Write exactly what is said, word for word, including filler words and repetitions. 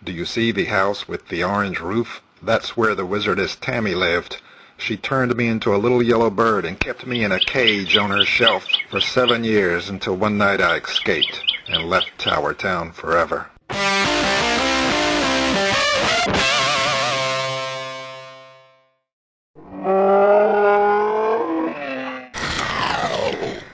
Do you see the house with the orange roof? That's where the wizardess Tammy lived. She turned me into a little yellow bird and kept me in a cage on her shelf for seven years until one night I escaped and left TowerTown forever.